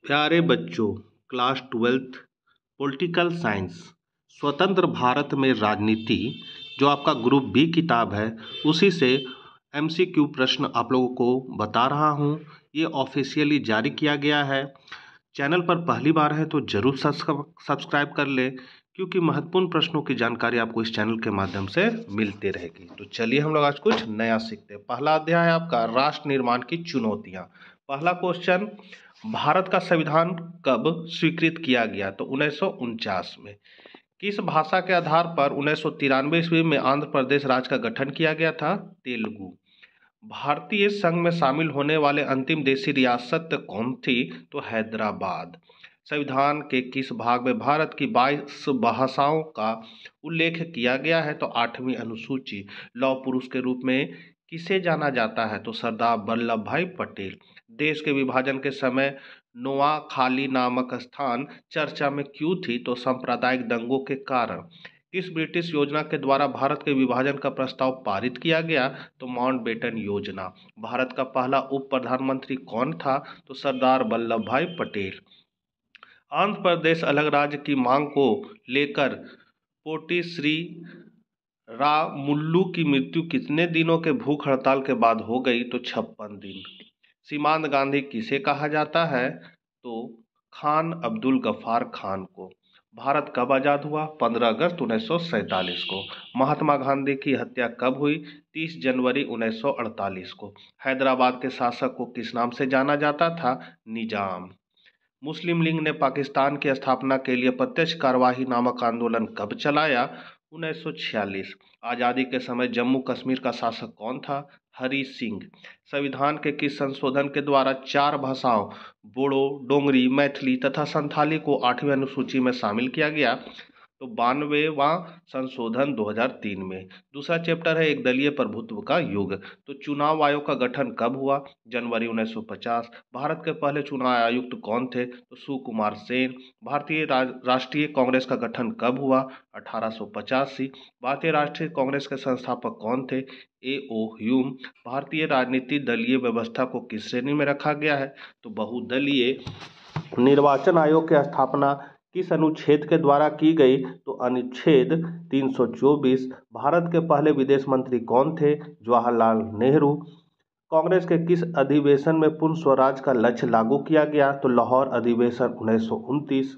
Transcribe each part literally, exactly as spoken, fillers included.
प्यारे बच्चों, class twelfth political science स्वतंत्र भारत में राजनीति जो आपका ग्रुप बी किताब है उसी से एमसीक्यू प्रश्न आप लोगों को बता रहा हूँ। ये ऑफिशियली जारी किया गया है। चैनल पर पहली बार है तो ज़रूर सब्सक्राइब कर ले, क्योंकि महत्वपूर्ण प्रश्नों की जानकारी आपको इस चैनल के माध्यम से मिलती रहेगी। तो चलिए हम लोग आज कुछ नया सीखते हैं। पहला अध्याय है आपका राष्ट्र निर्माण की चुनौतियाँ। पहला क्वेश्चन, भारत का संविधान कब स्वीकृत किया गया? तो उन्नीस सौ उनचास में। किस भाषा के आधार पर उन्नीस सौ तिरानवे ईस्वी में आंध्र प्रदेश राज्य का गठन किया गया था? तेलुगु। भारतीय संघ में शामिल होने वाले अंतिम देशी रियासत कौन थी? तो हैदराबाद। संविधान के किस भाग में भारत की बाईस भाषाओं का उल्लेख किया गया है? तो आठवीं अनुसूची। लौह पुरुष के रूप में किसे जाना जाता है? तो सरदार वल्लभ भाई पटेल। देश के विभाजन के समय नोआखाली नामक स्थान चर्चा में क्यों थी? तो सांप्रदायिक दंगों के कारण। किस ब्रिटिश योजना के द्वारा भारत के विभाजन का प्रस्ताव पारित किया गया? तो माउंटबेटन योजना। भारत का पहला उप प्रधानमंत्री कौन था? तो सरदार वल्लभ भाई पटेल। आंध्र प्रदेश अलग राज्य की मांग को लेकर पोटी श्री रामुल्लू की मृत्यु कितने दिनों के भूख हड़ताल के बाद हो गई? तो छप्पन दिन। सीमांत गांधी किसे कहा जाता है? तो खान अब्दुल गफ्फार खान को। भारत कब आज़ाद हुआ? पंद्रह अगस्त उन्नीस सौ सैंतालीस को। महात्मा गांधी की हत्या कब हुई? तीस जनवरी उन्नीस सौ अड़तालीस को। हैदराबाद के शासक को किस नाम से जाना जाता था? निजाम। मुस्लिम लीग ने पाकिस्तान की स्थापना के लिए प्रत्यक्ष कार्यवाही नामक आंदोलन कब चलाया? उन्नीस सौ छियालीस। आज़ादी के समय जम्मू कश्मीर का शासक कौन था? हरि सिंह। संविधान के किस संशोधन के द्वारा चार भाषाओं बोडो, डोगरी, मैथिली तथा संथाली को आठवीं अनुसूची में शामिल किया गया? तो बानवेवां संशोधन दो हज़ार तीन में। दूसरा चैप्टर है एक दलीय प्रभुत्व का युग। तो चुनाव आयोग का गठन कब हुआ? जनवरी उन्नीस सौ पचास। भारत के पहले चुनाव आयुक्त कौन थे? तो सुकुमार सेन। भारतीय राष्ट्रीय कांग्रेस का गठन कब हुआ? अठारह सौ पचासी। भारतीय राष्ट्रीय कांग्रेस के संस्थापक कौन थे? A O Hume. भारतीय राजनीति दलीय व्यवस्था को किस श्रेणी में रखा गया है? तो बहुदलीय। निर्वाचन आयोग की स्थापना किस अनुच्छेद के द्वारा की गई? तो अनुच्छेद तीन सौ चौबीस। भारत के पहले विदेश मंत्री कौन थे? जवाहरलाल नेहरू। कांग्रेस के किस अधिवेशन में पूर्ण स्वराज का लक्ष्य लागू किया गया? तो लाहौर अधिवेशन उन्नीस सौ उनतीस।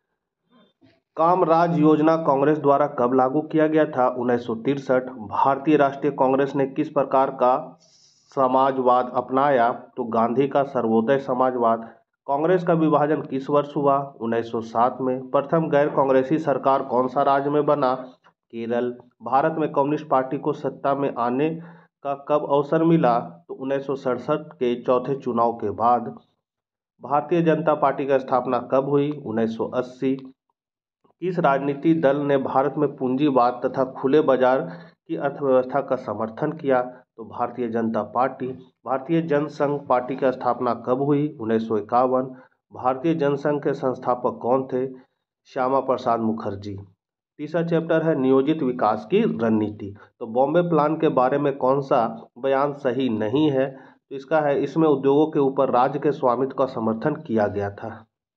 कामराज योजना कांग्रेस द्वारा कब लागू किया गया था? उन्नीस सौ तिरसठ। भारतीय राष्ट्रीय कांग्रेस ने किस प्रकार का समाजवाद अपनाया? तो गांधी का सर्वोदय समाजवाद। कांग्रेस का विभाजन किस वर्ष हुआ? उन्नीस सौ सात में। प्रथम गैर कांग्रेसी सरकार कौन सा राज्य में बना? केरल। भारत में कम्युनिस्ट पार्टी को सत्ता में आने का कब अवसर मिला? तो उन्नीस सौ सड़सठ के चौथे चुनाव के बाद। भारतीय जनता पार्टी की स्थापना कब हुई? उन्नीस सौ अस्सी। किस राजनीतिक दल ने भारत में पूंजीवाद तथा खुले बाजार की अर्थव्यवस्था का समर्थन किया? तो भारतीय जनता पार्टी। भारतीय जनसंघ पार्टी की स्थापना कब हुई? उन्नीस सौ इक्यावन। भारतीय जनसंघ के संस्थापक कौन थे? श्यामा प्रसाद मुखर्जी। तीसरा चैप्टर है नियोजित विकास की रणनीति। तो बॉम्बे प्लान के बारे में कौन सा बयान सही नहीं है? तो इसका है इसमें उद्योगों के ऊपर राज्य के स्वामित्व का समर्थन किया गया था।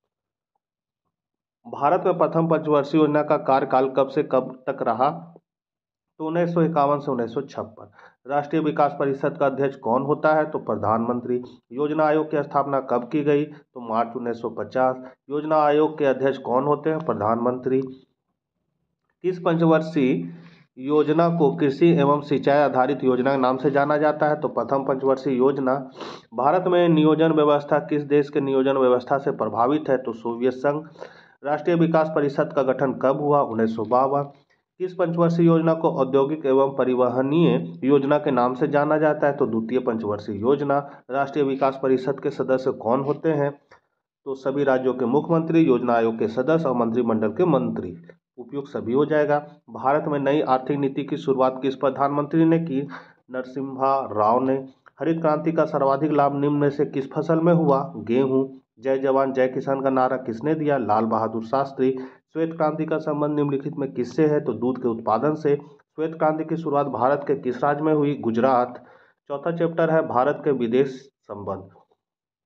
भारत में प्रथम पंचवर्षीय योजना का कार्यकाल कब से कब तक रहा? तो उन्नीस सौ इक्यावन से उन्नीस सौ छप्पन। राष्ट्रीय विकास परिषद का अध्यक्ष कौन होता है? तो प्रधानमंत्री। योजना आयोग की स्थापना कब की गई? तो मार्च उन्नीस सौ पचास। योजना आयोग के अध्यक्ष कौन होते हैं? प्रधानमंत्री। किस पंचवर्षीय योजना को कृषि एवं सिंचाई आधारित योजना के नाम से जाना जाता है? तो प्रथम पंचवर्षीय योजना। भारत में नियोजन व्यवस्था किस देश के नियोजन व्यवस्था से प्रभावित है? तो सोवियत संघ। राष्ट्रीय विकास परिषद का गठन कब हुआ? उन्नीस सौ बावन। किस पंचवर्षीय योजना को औद्योगिक एवं परिवहनीय योजना के नाम से जाना जाता है? तो द्वितीय पंचवर्षीय योजना। राष्ट्रीय विकास परिषद के सदस्य कौन होते हैं? तो सभी राज्यों के मुख्यमंत्री, योजना आयोग के सदस्य और मंत्रिमंडल के मंत्री। उपयुक्त सभी हो जाएगा। भारत में नई आर्थिक नीति की शुरुआत किस प्रधानमंत्री ने की? नरसिम्हा राव ने। हरित क्रांति का सर्वाधिक लाभ निम्न में से किस फसल में हुआ? गेहूं। जय जवान जय किसान का नारा किसने दिया? लाल बहादुर शास्त्री। श्वेत क्रांति का संबंध निम्नलिखित में किससे है? तो दूध के उत्पादन से। श्वेत क्रांति की शुरुआत भारत के किस राज्य में हुई? गुजरात। चौथा चैप्टर है भारत के विदेश संबंध।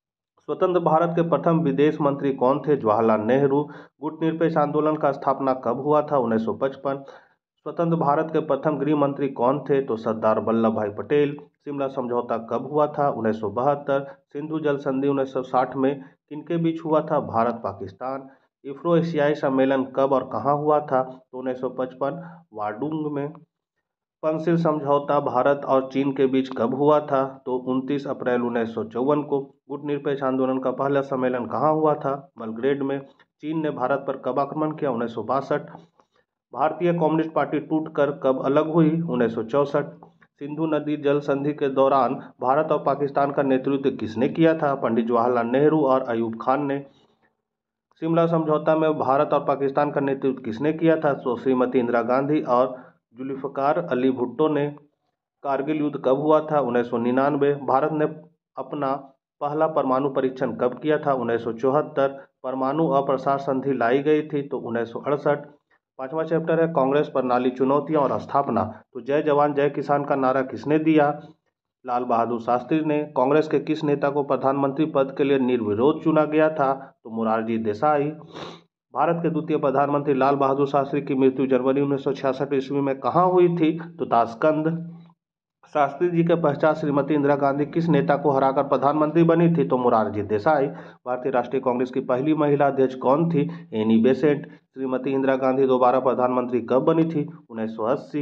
स्वतंत्र भारत के प्रथम विदेश मंत्री कौन थे? जवाहरलाल नेहरू। गुटनिरपेक्ष आंदोलन का स्थापना कब हुआ था? उन्नीस सौ पचपन। स्वतंत्र भारत के प्रथम गृह मंत्री कौन थे? तो सरदार वल्लभ भाई पटेल। शिमला समझौता कब हुआ था? उन्नीस सौ बहत्तर। सिंधु जल संधि उन्नीस सौ साठ में किनके बीच हुआ था? भारत पाकिस्तान। इफ्रो एशियाई सम्मेलन कब और कहाँ हुआ था? तो उन्नीस सौ पचपन वाडुंग में। पंचशील समझौता भारत और चीन के बीच कब हुआ था? तो उनतीस अप्रैल उन्नीस सौ चौवन को। गुटनिरपेक्ष आंदोलन का पहला सम्मेलन कहाँ हुआ था? बेलग्रेड में। चीन ने भारत पर कब आक्रमण किया? उन्नीस सौ बासठ। भारतीय कम्युनिस्ट पार्टी टूटकर कब अलग हुई? उन्नीस सौ चौसठ। सिंधु नदी जल संधि के दौरान भारत और पाकिस्तान का नेतृत्व किसने किया था? पंडित जवाहरलाल नेहरू और अयूब खान ने। शिमला समझौता में भारत और पाकिस्तान का नेतृत्व किसने किया था? तो श्रीमती इंदिरा गांधी और जुल्फ़िकार अली भुट्टो ने। कारगिल युद्ध कब हुआ था? उन्नीस सौ निन्यानवे। भारत ने अपना पहला परमाणु परीक्षण कब किया था? उन्नीस सौ चौहत्तर। परमाणु अप्रसार संधि लाई गई थी तो उन्नीस सौ अड़सठ। पांचवा चैप्टर है कांग्रेस प्रणाली, चुनौतियां और स्थापना। तो जय जवान जय किसान का नारा किसने दिया? लाल बहादुर शास्त्री ने। कांग्रेस के किस नेता को प्रधानमंत्री पद के लिए निर्विरोध चुना गया था? तो मोरारजी देसाई। भारत के द्वितीय प्रधानमंत्री लाल बहादुर शास्त्री की मृत्यु जनवरी उन्नीस सौ छियासठ ईस्वी में कहाँ हुई थी? तो ताशकंद। शास्त्री जी के पश्चात श्रीमती इंदिरा गांधी किस नेता को हराकर प्रधानमंत्री बनी थी? तो मोरारजी देसाई। भारतीय राष्ट्रीय कांग्रेस की पहली महिला अध्यक्ष कौन थी? Annie Besant. श्रीमती इंदिरा गांधी दोबारा प्रधानमंत्री कब बनी थी? उन्नीस सौ अस्सी।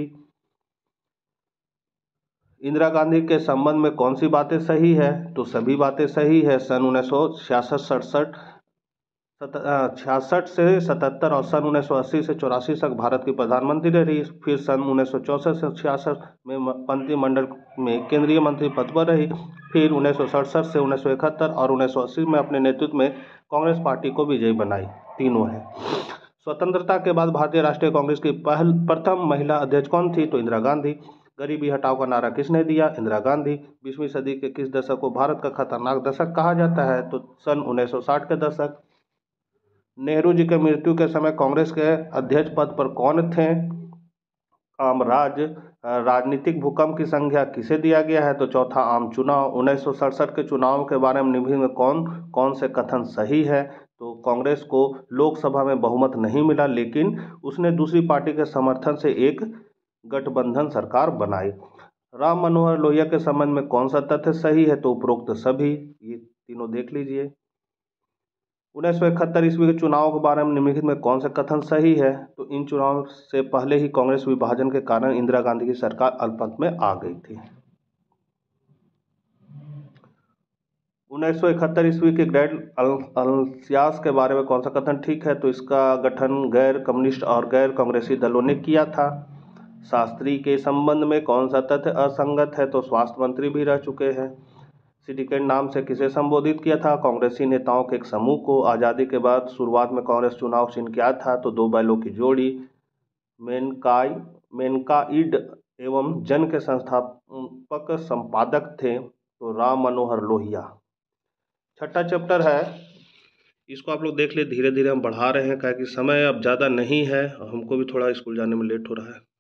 इंदिरा गांधी के संबंध में कौन सी बातें सही है? तो सभी बातें सही है। सन उन्नीस सौ छियासठ सड़सठ छियासठ से सतहत्तर और सन उन्नीस सौ अस्सी से चौरासी तक भारत की प्रधानमंत्री रही। फिर सन उन्नीस सौ चौंसठ से छियासठ में मंत्रिमंडल में केंद्रीय मंत्री पद पर रही। फिर उन्नीस सौ सड़सठ से उन्नीस सौ इकहत्तर और उन्नीस सौ अस्सी में अपने नेतृत्व में कांग्रेस पार्टी को विजयी बनाई। तीनों है। स्वतंत्रता के बाद भारतीय राष्ट्रीय कांग्रेस की पहल प्रथम महिला अध्यक्ष कौन थी? तो इंदिरा गांधी। गरीबी हटाओ का नारा किसने दिया? इंदिरा गांधी। बीसवीं सदी के किस दशक को भारत का खतरनाक दशक कहा जाता है? तो सन उन्नीस सौ साठ के दशक। नेहरू जी के मृत्यु के समय कांग्रेस के अध्यक्ष पद पर कौन थे? कामराज। राजनीतिक भूकंप की संज्ञा किसे दिया गया है? तो चौथा आम चुनाव। उन्नीस सौ सड़सठ के चुनाव के बारे में निम्नलिखित में कौन कौन से कथन सही है? तो कांग्रेस को लोकसभा में बहुमत नहीं मिला, लेकिन उसने दूसरी पार्टी के समर्थन से एक गठबंधन सरकार बनाई। राम मनोहर लोहिया के संबंध में कौन सा तथ्य सही है? तो उपरोक्त सभी। ये तीनों देख लीजिए। उन्नीस सौ इकहत्तर ईस्वी के चुनाव के बारे में निम्नलिखित में कौन सा कथन सही है? तो इन चुनाव से पहले ही कांग्रेस विभाजन के कारण इंदिरा गांधी की सरकार अल्पमत में आ गई थी। उन्नीस सौ इकहत्तर ईस्वी के ग्रैंड अलायंस के बारे में कौन सा कथन ठीक है? तो इसका गठन गैर कम्युनिस्ट और गैर कांग्रेसी दलों ने किया था। शास्त्री के संबंध में कौन सा तथ्य असंगत है? तो स्वास्थ्य मंत्री भी रह चुके हैं। सिंडिकेट नाम से किसे संबोधित किया था? कांग्रेसी नेताओं के एक समूह को। आज़ादी के बाद शुरुआत में कांग्रेस चुनाव चिन्ह क्या था? तो दो बैलों की जोड़ी। मेनकाई मेनकाइड एवं जन के संस्थापक संपादक थे तो राम मनोहर लोहिया। छठा चैप्टर है, इसको आप लोग देख ले। धीरे धीरे हम बढ़ा रहे हैं, क्या कि समय अब ज़्यादा नहीं है और हमको भी थोड़ा स्कूल जाने में लेट हो रहा है।